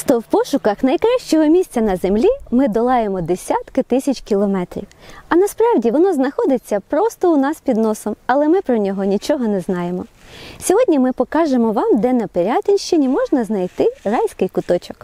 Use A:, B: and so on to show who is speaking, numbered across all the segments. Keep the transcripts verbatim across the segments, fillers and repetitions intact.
A: Часто в пошуках найкращого місця на землі ми долаємо десятки тисяч кілометрів. А насправді воно знаходиться просто у нас під носом, але ми про нього нічого не знаємо. Сьогодні ми покажемо вам, де на Пирятинщині можна знайти райський куточок.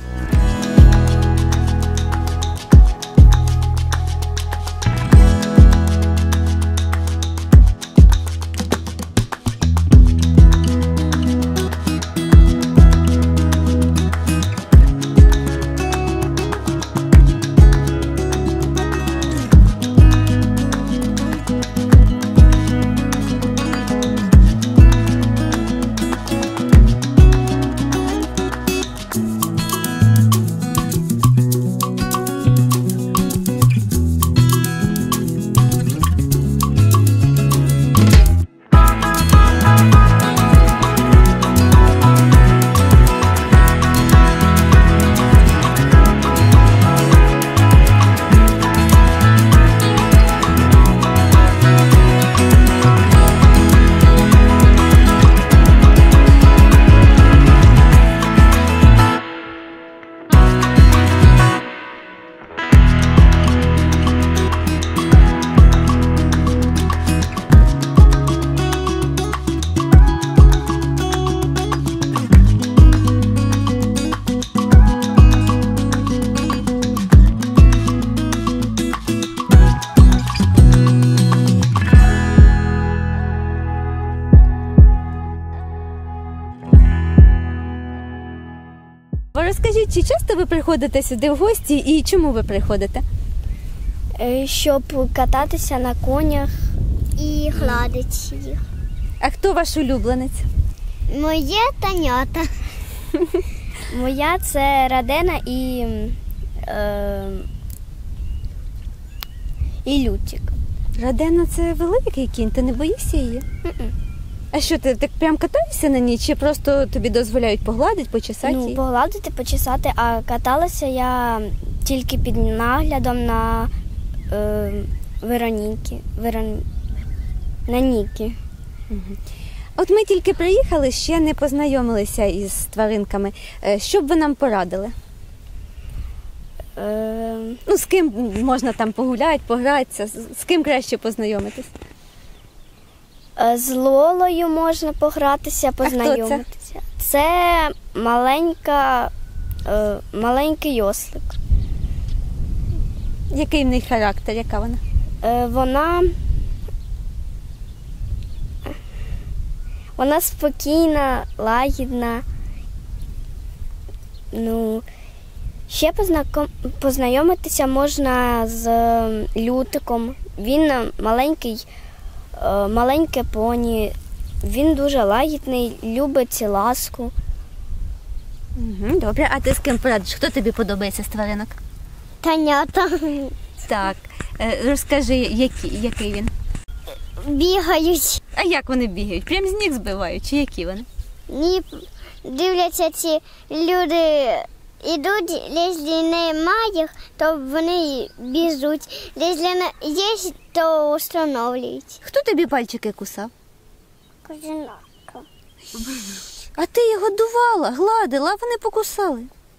A: Розкажіть, чи часто ви приходите сюди в гості і чому ви приходите?
B: Щоб кататися на конях і гладити їх.
A: А хто ваш улюбленець?
B: Моє Танята. Моя це Радена і, е, і Лютик.
A: Радена – це великий кінь, ти не боїшся її?
B: Mm-mm.
A: А що, ти так прям катаєшся на ній, чи просто тобі дозволяють погладити, почесати її?
B: Ну, погладити, почесати, а каталася я тільки під наглядом на е, Вероніки, Верон... на Ніки.
A: Угу. От ми тільки приїхали, ще не познайомилися із тваринками. Що б ви нам порадили?
B: Е...
A: Ну, з ким можна там погуляти, погратися, з ким краще познайомитись?
B: З Лолою можна погратися, познайомитися.
A: А хто
B: це? Це маленька, е, маленький ослик.
A: Який в неї характер, яка вона?
B: Е, вона, вона спокійна, лагідна. Ну, ще познаком... познайомитися можна з Лютиком. Він маленький. Маленьке поні, він дуже лагідний, любить ласку.
A: Угу, добре, а ти з ким порадиш? Хто тобі подобається з тваринок?
B: Танята.
A: Так, розкажи, який, який він?
B: Бігають.
A: А як вони бігають? Прям з ніг збивають, чи які вони?
B: Ні, дивляться, ці люди ідуть, якщо немає, то вони біжуть. Якщо є, то встановлюють.
A: Хто тобі пальчики кусав?
B: Козинака.
A: А ти його дувала, гладила, а вони покусали.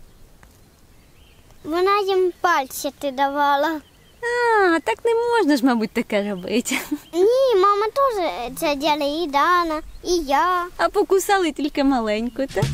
B: Вона їм пальчики давала.
A: А, так не можна ж, мабуть, таке робити.
B: Ні, мама теж це робила, і Дана, і я.
A: А покусали тільки маленьку, так?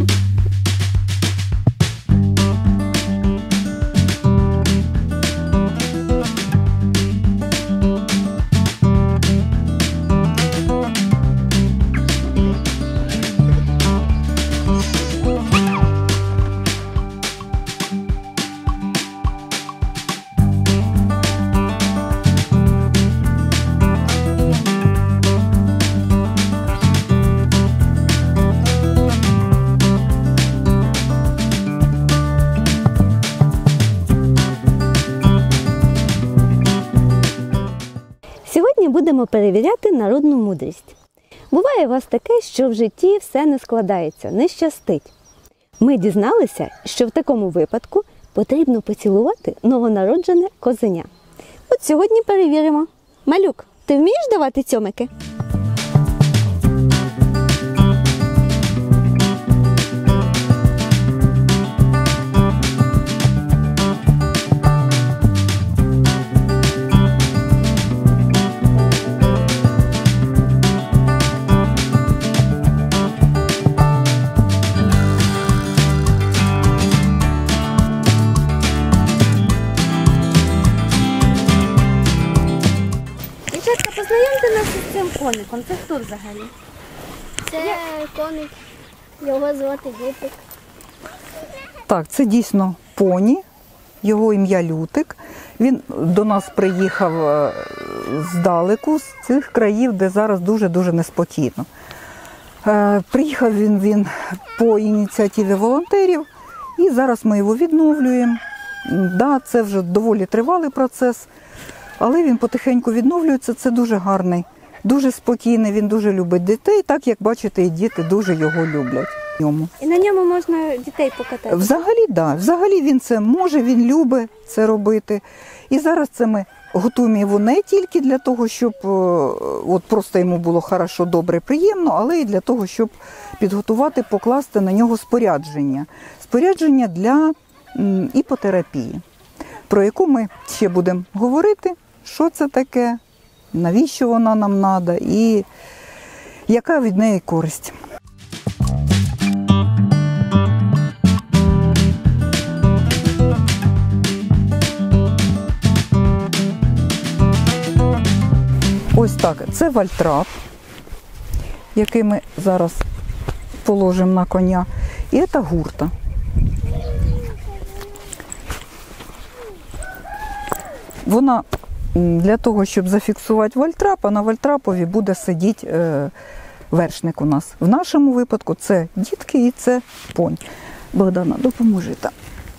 A: Сьогодні будемо перевіряти народну мудрість. Буває у вас таке, що в житті все не складається, не щастить. Ми дізналися, що в такому випадку потрібно поцілувати новонароджене козеня. От сьогодні перевіримо. Малюк, ти вмієш давати цьомики? коником? Це хто взагалі?
B: Це коник, його звати Лютик.
C: Так, це дійсно поні, його ім'я Лютик. Він до нас приїхав е, здалеку, з цих країв, де зараз дуже-дуже неспокійно. Е, Приїхав він, він по ініціативі волонтерів, і зараз ми його відновлюємо. Да, це вже доволі тривалий процес, але він потихеньку відновлюється, це дуже гарний, дуже спокійний, він дуже любить дітей, так як бачите, і діти дуже його люблять. Йому.
A: І на ньому можна дітей покатати?
C: Взагалі, да. Взагалі він це може, він любить це робити. І зараз це ми готуємо його не тільки для того, щоб е, от просто йому було хорошо, добре, приємно, але і для того, щоб підготувати, покласти на нього спорядження. Спорядження для м, іпотерапії, про яку ми ще будемо говорити, що це таке, навіщо вона нам треба і яка від неї користь. Ось так, це вальтрап, який ми зараз положимо на коня, і це гурта. Вона для того, щоб зафіксувати вальтрап, а на вальтрапові буде сидіти е, вершник у нас. В нашому випадку це дітки і це понь. Богдана, допоможи там.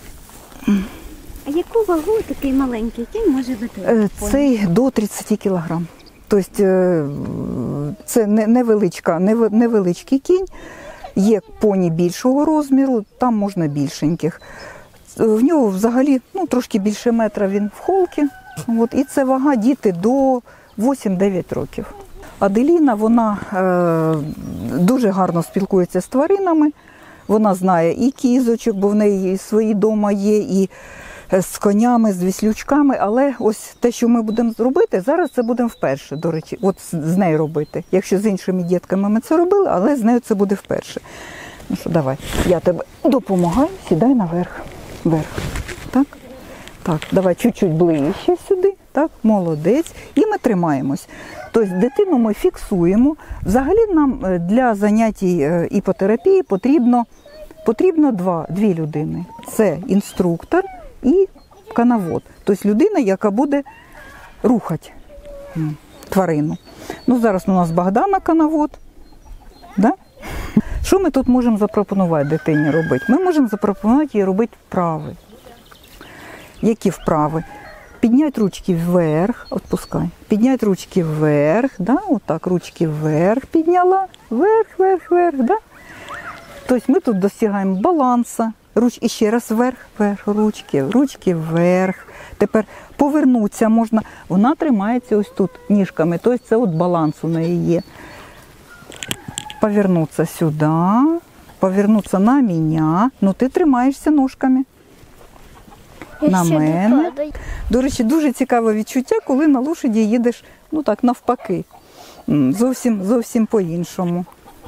A: А яку вагу такий маленький кінь може витримати?
C: Цей до тридцять кілограм. Тобто це невеличка, невеличкий кінь, є поні більшого розміру, там можна більшеньких. В нього взагалі ну, трошки більше метра він в холці. От, і це вага діти до вісім-дев'ять років. Аделіна, вона е, дуже гарно спілкується з тваринами, вона знає і кізочок, бо в неї свої дома є, і з конями, з віслючками, але ось те, що ми будемо робити, зараз це будемо вперше, до речі, от з нею робити. Якщо з іншими дітками ми це робили, але з нею це буде вперше. Ну що, давай, я тебе допомагаю, сідай наверх, вверх. Так? Так, давай чуть-чуть ближче сюди, так, молодець, і ми тримаємось. Тобто дитину ми фіксуємо. Взагалі нам для заняття іпотерапії потрібно, потрібно два, дві людини. Це інструктор і канавод. Тобто людина, яка буде рухати тварину. Ну, зараз у нас Богдана канавод. Да? Що ми тут можемо запропонувати дитині робити? Ми можемо запропонувати їй робити вправи. Які вправи? Підняти ручки вверх, відпускай. Підняти ручки вверх, да? Отак, ручки вверх підняла, вверх, вверх, вверх, да? Тобто ми тут досягаємо балансу. Руч, і ще раз вверх, вверх, ручки, ручки вверх. Тепер повернутися можна. Вона тримається ось тут ніжками, тобто це от баланс у неї є. Повернутися сюди, повернутися на мене. Ну ти тримаєшся ножками. На мене. До речі, дуже цікаве відчуття, коли на лошаді їдеш, ну так, навпаки. Зовсім, зовсім по-іншому.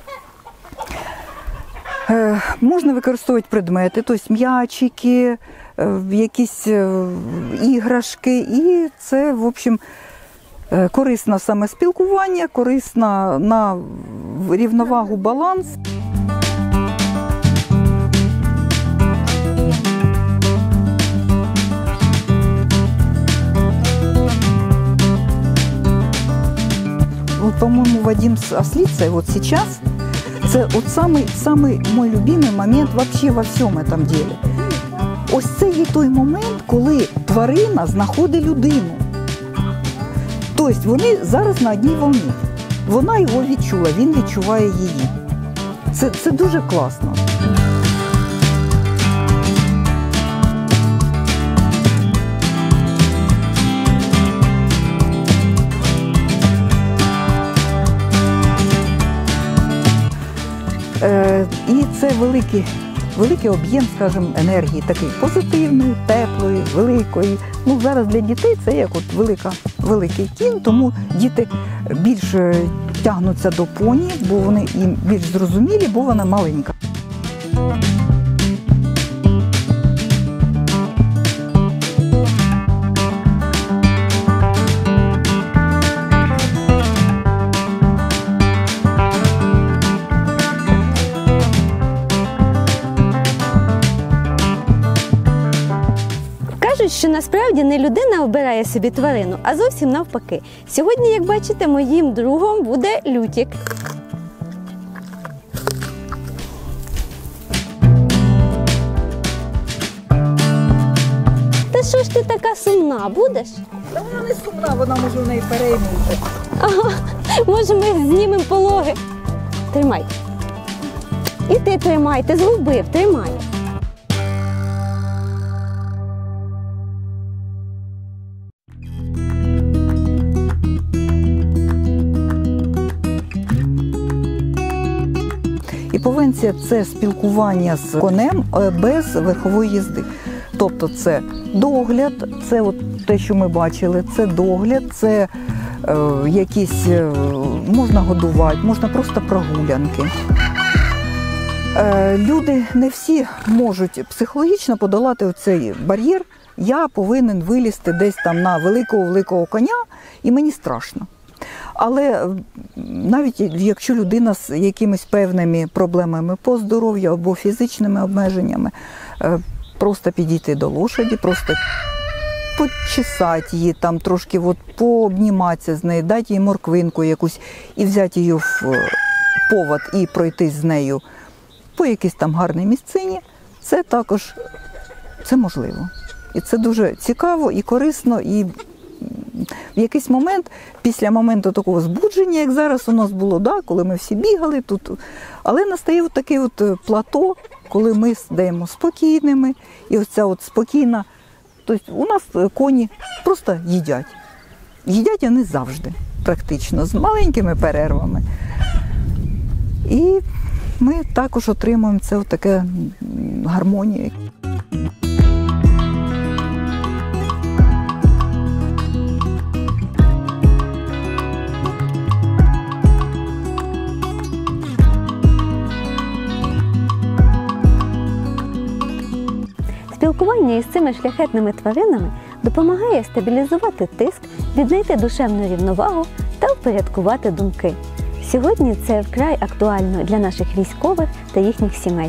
C: Е, можна використовувати предмети, тобто м'ячики, е, якісь е, іграшки. І це, в общем, е, корисне саме спілкування, корисне на рівновагу, баланс. По-моему, Вадим Ослица, вот сейчас, це от самий, самий мой любимий момент вообще во всьому этом ділі. Ось це є той момент, коли тварина знаходить людину. Тобто вони зараз на одній волні. Вона його відчула, він відчуває її. Це, це дуже класно. І це великий, великий об'єм, скажімо, енергії, такий позитивної, теплої, великої. Ну, зараз для дітей це як от велика, великий кінь, тому діти більше тягнуться до поні, бо вони їм більш зрозумілі, бо вона маленька.
A: що насправді не людина обирає собі тварину, а зовсім навпаки. Сьогодні, як бачите, моїм другом буде Лютік. Та що ж ти така сумна будеш?
C: Та вона не сумна, вона може в неї переймути.
A: Ага, може ми знімемо пологи. Тримай. І ти тримай, ти згубив, тримай.
C: І повенція – це спілкування з конем без верхової їзди. Тобто це догляд, це от те, що ми бачили, це догляд, це е, якісь, е, можна годувати, можна просто прогулянки. Е, люди не всі можуть психологічно подолати цей бар'єр. Я повинен вилізти десь там на великого-великого коня, і мені страшно. Але навіть якщо людина з якимись певними проблемами по здоров'ю або фізичними обмеженнями, просто підійти до лошаді, просто почесати її, там трошки от пообніматися з нею, дати їй морквинку якусь і взяти її в повод і пройтись з нею по якійсь там гарній місцині, це також це можливо. І це дуже цікаво і корисно, і в якийсь момент, після моменту такого збудження, як зараз у нас було, да, коли ми всі бігали тут, але настає от таке от плато, коли ми стаємо спокійними, і ось ця от спокійна, тобто у нас коні просто їдять. Їдять вони завжди, практично, з маленькими перервами. І ми також отримуємо це от таке гармонію.
A: Спілкування із цими шляхетними тваринами допомагає стабілізувати тиск, віднайти душевну рівновагу та впорядкувати думки. Сьогодні це вкрай актуально для наших військових та їхніх сімей.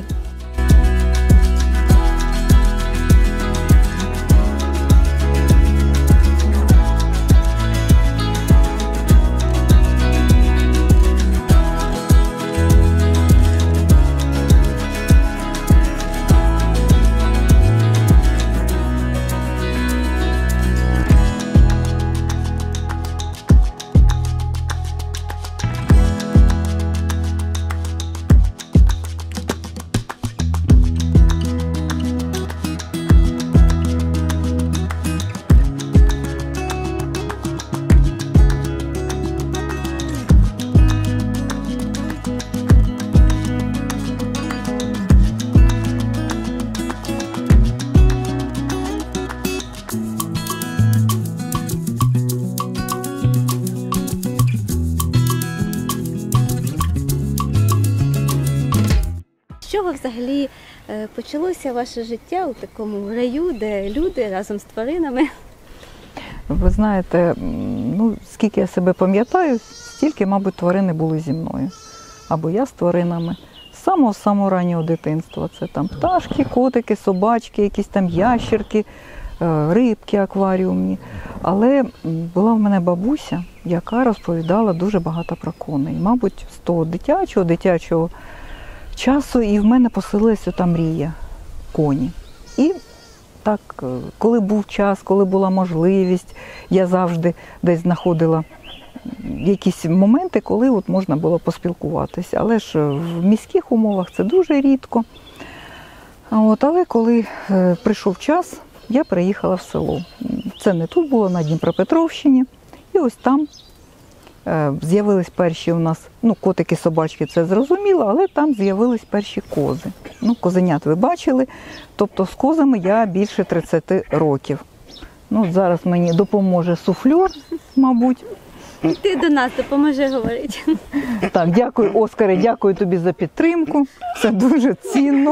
D: З чого взагалі почалося ваше життя у такому раю, де люди разом з тваринами?
C: Ви знаєте, ну, скільки я себе пам'ятаю, стільки, мабуть, тварини були зі мною. Або я з тваринами. З самого-самого раннього дитинства. Це там пташки, котики, собачки, якісь там ящерки, рибки акваріумні. Але була в мене бабуся, яка розповідала дуже багато про коней. Мабуть, з того дитячого, дитячого часу і в мене поселилася та мрія – коні. І так, коли був час, коли була можливість, я завжди десь знаходила якісь моменти, коли от можна було поспілкуватися. Але ж в міських умовах це дуже рідко. От, але коли е, прийшов час, я приїхала в село. Це не тут було, на Дніпропетровщині. І ось там е, з'явились перші у нас, ну, котики, собачки, це зрозуміло, але там з'явились перші кози. Ну, козенят ви бачили. Тобто з козами я більше тридцяти років. Ну, зараз мені допоможе суфлер, мабуть.
D: Ти до нас допоможи говорити.
C: Так, дякую, Оскаре, дякую тобі за підтримку. Це дуже цінно.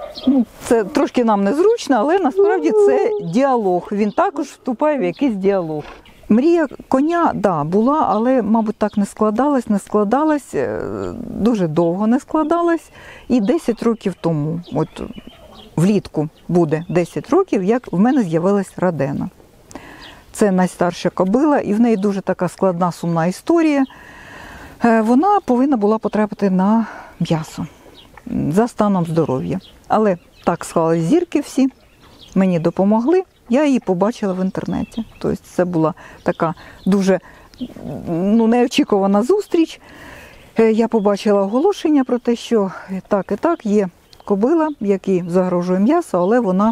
C: Ну, це трошки нам незручно, але насправді це діалог. Він також вступає в якийсь діалог. Мрія коня, да, була, але, мабуть, так не складалась, не складалась, е, дуже довго не складалась. І десять років тому, от влітку буде десять років, як в мене з'явилась Родена. Це найстарша кобила, і в неї дуже така складна, сумна історія. Е, Вона повинна була потрапити на м'ясо за станом здоров'я. Але так склались зірки всі, мені допомогли. Я її побачила в інтернеті. Тобто це була така дуже ну, неочікувана зустріч. Я побачила оголошення про те, що так і так є кобила, якій загрожує м'ясо, але вона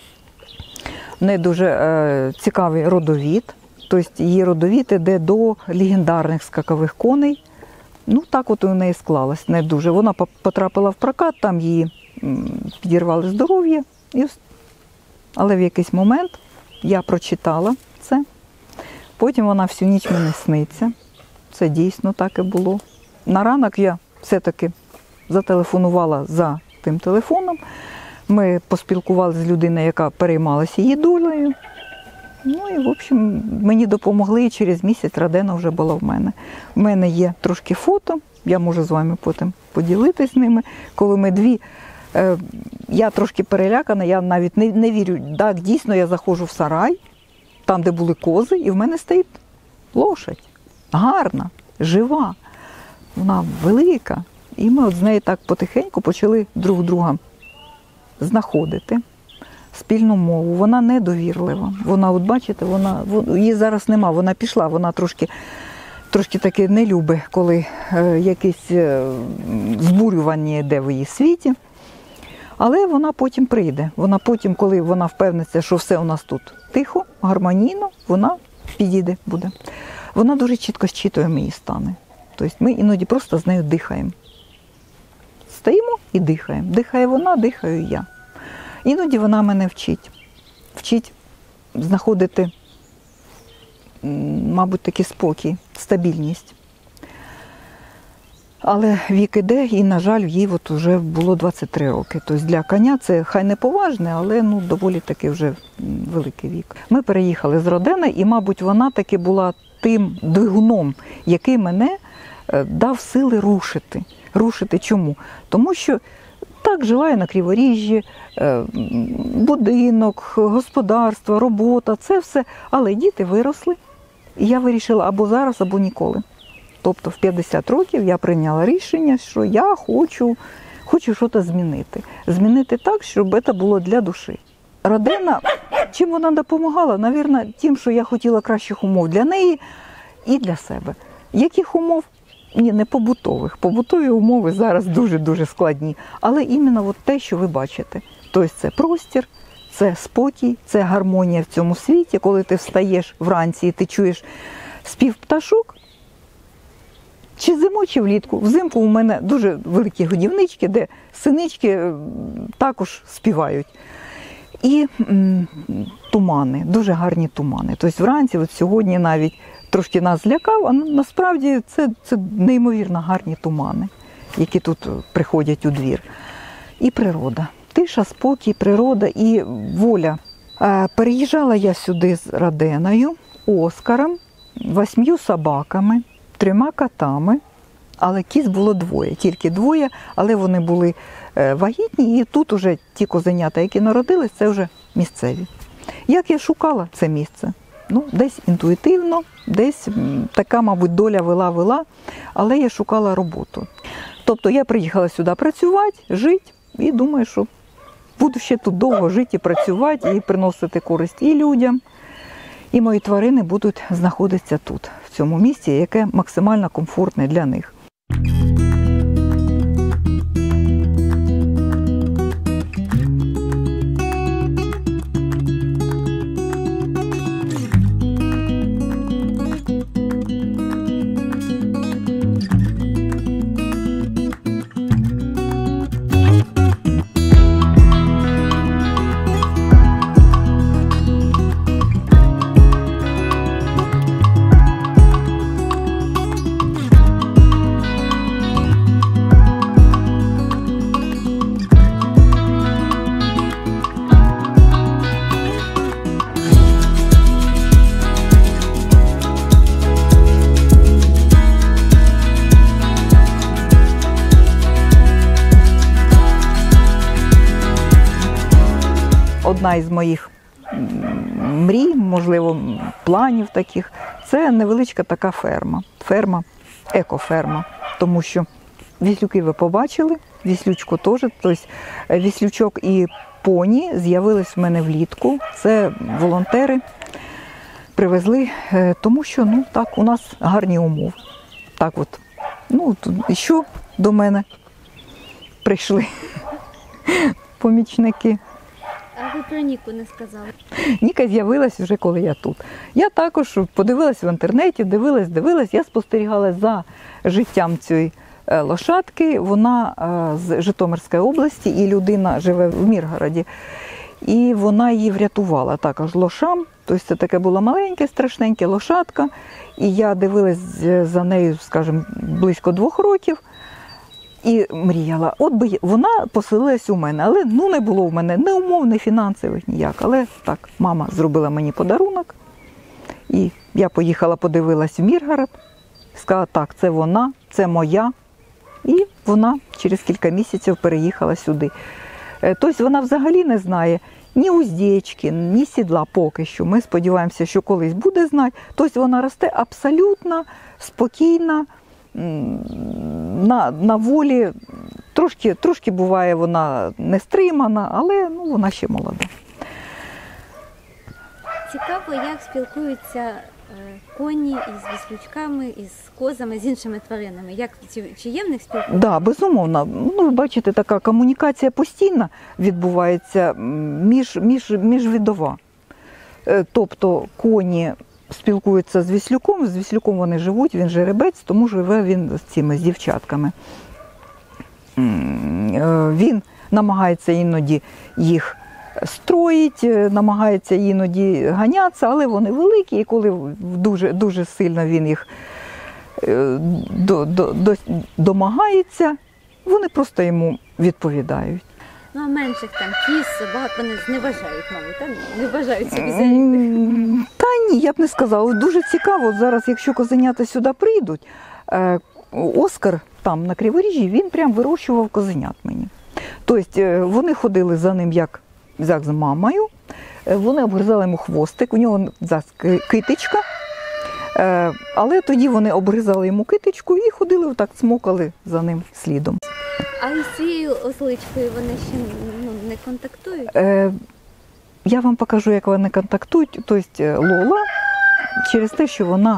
C: не дуже е, цікавий родовід. Тобто її родовід іде до легендарних скакових коней. Ну так от у неї склалось, не дуже. Вона потрапила в прокат, там її підірвали здоров'я. І але в якийсь момент я прочитала це, потім вона всю ніч мені сниться. Це дійсно так і було. На ранок я все-таки зателефонувала за тим телефоном. Ми поспілкувалися з людиною, яка переймалася її долею. Ну і, в общем, мені допомогли, і через місяць Родена вже була в мене. У мене є трошки фото, я можу з вами потім поділитись ними, коли ми дві. Я трошки перелякана, я навіть не, не вірю. Так, дійсно, я заходжу в сарай, там, де були кози, і в мене стоїть лошадь. Гарна, жива, вона велика. І ми от з нею так потихеньку почали друг друга знаходити спільну мову. Вона недовірлива. Вона, от бачите, вона, її зараз нема, вона пішла, вона трошки, трошки таки не любить, коли е, якесь е, збурювання йде в її світі. Але вона потім прийде. Вона потім, коли вона впевниться, що все у нас тут тихо, гармонійно, вона підійде, буде. Вона дуже чітко зчитує мої стани. Тобто ми іноді просто з нею дихаємо. Стоїмо і дихаємо. Дихає вона, дихаю я. Іноді вона мене вчить. Вчить знаходити, мабуть, такий спокій, стабільність. Але вік іде, і, на жаль, їй от вже було двадцять три роки. Тобто для коня це хай не поважне, але ну, доволі таки вже великий вік. Ми переїхали з Родени, і, мабуть, вона таки була тим двигуном, який мене дав сили рушити. Рушити чому? Тому що так жила я на Криворіжжі, будинок, господарство, робота, це все. Але діти виросли, і я вирішила або зараз, або ніколи. Тобто в п'ятдесят років я прийняла рішення, що я хочу, хочу щось змінити. Змінити так, щоб це було для душі. Родена, чим вона допомагала? Навірно, тим, що я хотіла кращих умов для неї і для себе. Яких умов? Ні, не побутових. Побутові умови зараз дуже-дуже складні. Але іменно от те, що ви бачите. Тобто це простір, це спокій, це гармонія в цьому світі. Коли ти встаєш вранці і ти чуєш спів пташок, чи зимою, чи влітку. Взимку у мене дуже великі годівнички, де синички також співають. І м, тумани, дуже гарні тумани. Тобто вранці, от сьогодні навіть трошки нас злякав, а насправді це, це неймовірно гарні тумани, які тут приходять у двір. І природа. Тиша, спокій, природа і воля. Переїжджала я сюди з Роденою, Оскаром, восьмью собаками, трьома котами, але кіз було двоє, тільки двоє, але вони були вагітні, і тут уже ті козенята, які народились, це вже місцеві. Як я шукала це місце? Ну, десь інтуїтивно, десь така, мабуть, доля вела-вела, але я шукала роботу. Тобто я приїхала сюди працювати, жити, і думаю, що буду ще тут довго жити і працювати, і приносити користь і людям, і мої тварини будуть знаходитися тут, в цьому місці, яке максимально комфортне для них. одна із моїх м, мрій, можливо, планів таких, це невеличка така ферма. Ферма, екоферма. Тому що віслюки ви побачили, віслючку теж. Тобто віслючок і поні з'явились в мене влітку. Це волонтери привезли, тому що, ну, так, у нас гарні умови. Так от, ну, і що до мене прийшли помічники.
D: А ви про Ніку не сказали?
C: Ніка з'явилась вже, коли я тут. Я також подивилась в інтернеті, дивилась, дивилась, я спостерігала за життям цієї лошадки. Вона з Житомирської області, і людина живе в Миргороді. І вона її врятувала також лошам. Тобто це таке було маленьке, страшненьке лошадка. І я дивилась за нею, скажімо, близько двох років. І мріяла, от би вона поселилась у мене, але ну не було в мене ні умов, ні фінансових ніяк. Але так, мама зробила мені подарунок, і я поїхала, подивилась в Миргород, сказала, так, це вона, це моя. І вона через кілька місяців переїхала сюди. Тобто вона взагалі не знає ні уздечки, ні сідла поки що. Ми сподіваємося, що колись буде знати. Тобто вона росте абсолютно спокійна, На, на волі, трошки, трошки буває вона не стримана, але ну, вона ще молода.
D: Цікаво, як спілкуються е, коні із віслючками, із козами, з іншими тваринами. Як, чи, чи є в них спілкування?
C: Так, да, безумовно. Ну, ви бачите, така комунікація постійно відбувається між, між, міжвідова. Е, тобто коні спілкуються з віслюком, з віслюком вони живуть, він жеребець, тому живе він з цими, з дівчатками. Він намагається іноді їх строїть, намагається іноді ганятися, але вони великі, і коли дуже, дуже сильно він їх до, до, до, домагається, вони просто йому відповідають.
D: Ну, а менших там кіз, собак, вони не вважають, мабуть, так? Не вважають собі за рівних.
C: Та ні, я б не сказала. Дуже цікаво, от зараз, якщо козенята сюди прийдуть, Оскар там на Криворіжжі, він прям вирощував козенят мені. Тобто вони ходили за ним як, як з мамою, вони обгризали йому хвостик, у нього китичка, але тоді вони обгризали йому китичку і ходили отак, цмокали за ним слідом.
D: А із цією осличкою вони ще ну, не контактують?
C: Е, я вам покажу, як вони контактують. Тобто Лола, через те, що вона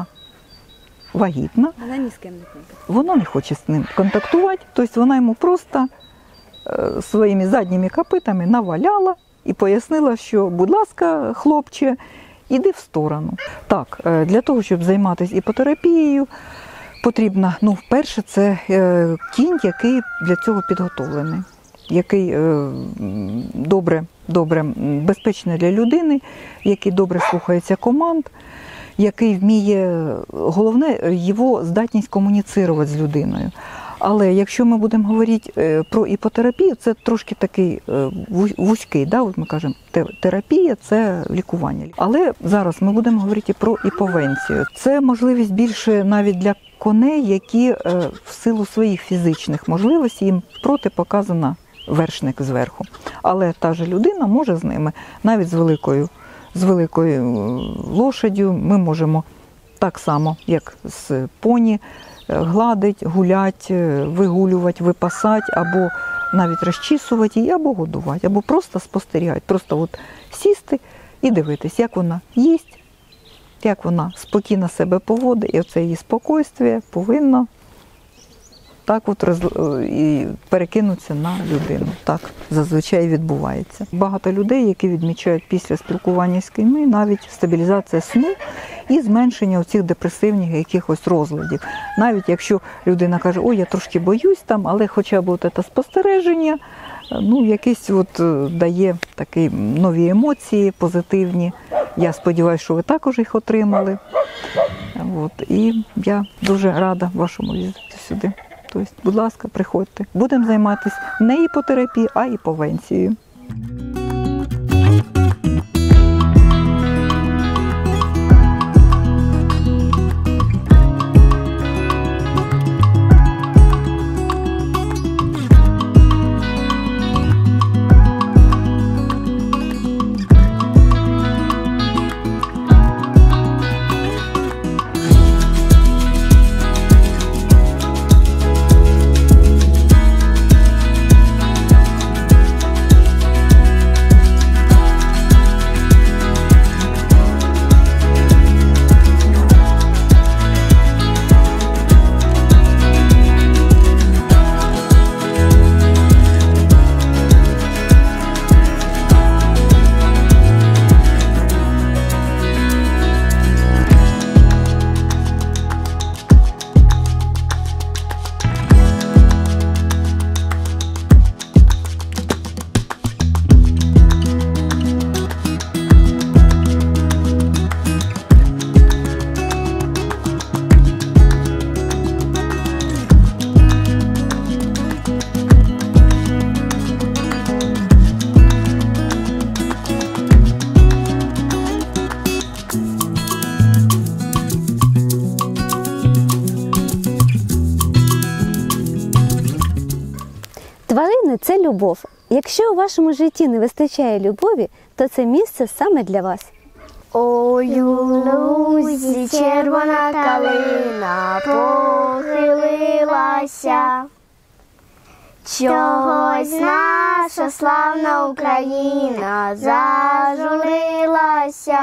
C: вагітна,
D: Вона ні з ким не контактує.
C: вона не хоче з ним контактувати. Тобто вона йому просто е, своїми задніми копитами наваляла і пояснила, що, будь ласка, хлопче, іди в сторону. Так, е, для того, щоб займатися іпотерапією, потрібно, ну, вперше, це е, кінь, який для цього підготовлений, який е, добре, добре, безпечний для людини, який добре слухається команд, який вміє, головне, його здатність комуніцирувати з людиною. Але якщо ми будемо говорити про іпотерапію, це трошки такий вузький, да? От ми кажемо, терапія – це лікування. Але зараз ми будемо говорити про іповенцію. Це можливість більше навіть для коней, які в силу своїх фізичних можливостей їм протипоказана вершник зверху. Але та ж людина може з ними, навіть з великою, з великою лошаддю, ми можемо так само, як з поні, гладить, гулять, вигулювати, випасати, або навіть розчісувати її, або годувати, або просто спостерігати. Просто от сісти і дивитись, як вона їсть, як вона спокійно себе поводить, і оце її спокійствие повинно так от роз... і перекинутися на людину. Так зазвичай відбувається. Багато людей, які відмічають після спілкування з кіньми, навіть стабілізація сну і зменшення оцих депресивних якихось розладів. Навіть якщо людина каже, ой, я трошки боюсь там, але хоча б от це спостереження, ну, якісь от дає такі нові емоції, позитивні. Я сподіваюся, що ви також їх отримали. От. І я дуже рада вашому візиту сюди. Тобто, будь ласка, приходьте. Будемо займатися не іпотерапією, а іповенцією.
A: Тварини – це любов. Якщо у вашому житті не вистачає любові, то це місце саме для вас.
B: Ой, у лузі червона калина похилилася. Чогось наша славна Україна зажурилася.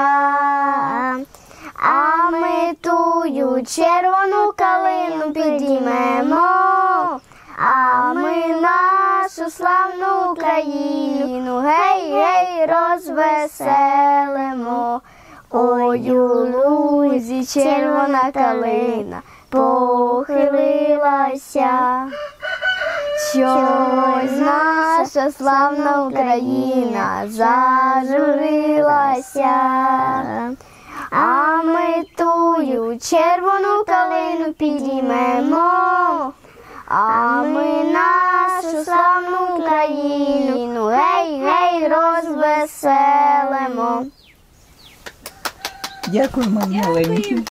B: А ми тую червону калину підіймемо, а ми нашу славну Україну гей, гей, розвеселимо. Ой, у лузі червона калина похилилася. Чогось наша славна Україна зажурилася. А ми тую червону калину підіймемо, а ми нашу славну Україну гей, гей, розвеселимо.
C: Дякую, мої маленькі.